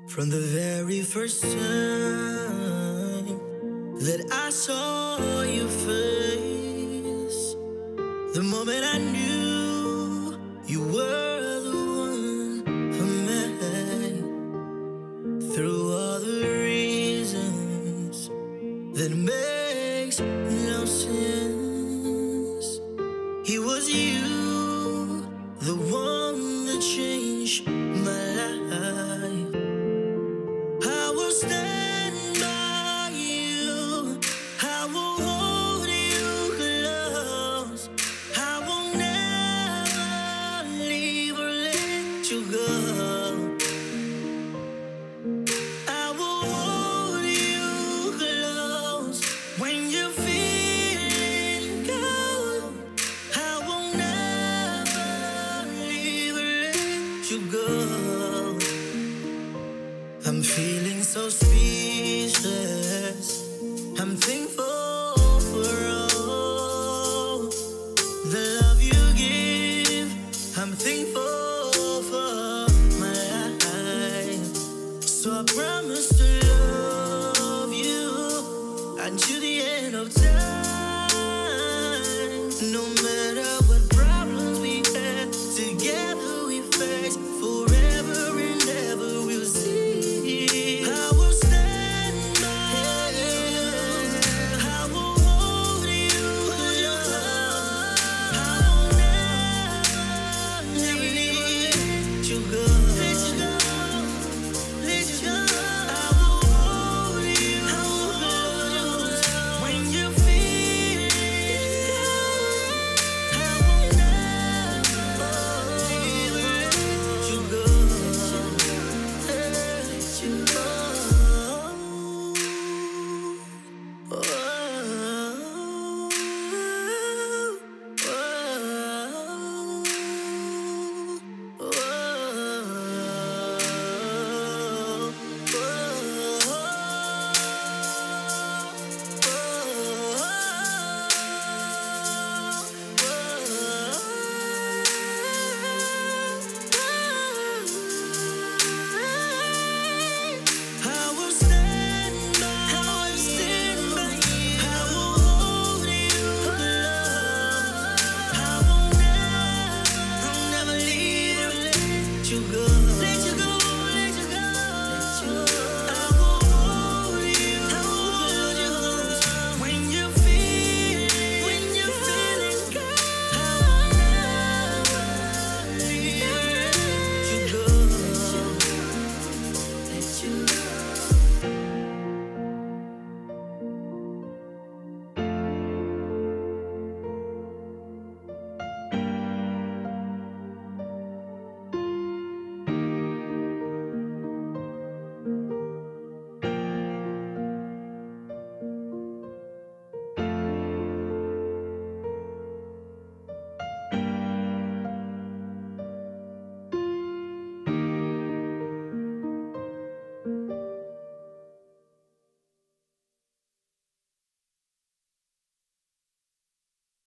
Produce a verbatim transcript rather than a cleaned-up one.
From the very first time that I saw your face, the moment I knew you were the one for me, through all the reasons that makes no sense, it was you, the one that changed my life. I will stand by you, I will hold you close, I will never leave or let you go. I will hold you close when you're feeling cold, I will never leave or let you go. I'm feeling so speechless, I'm thankful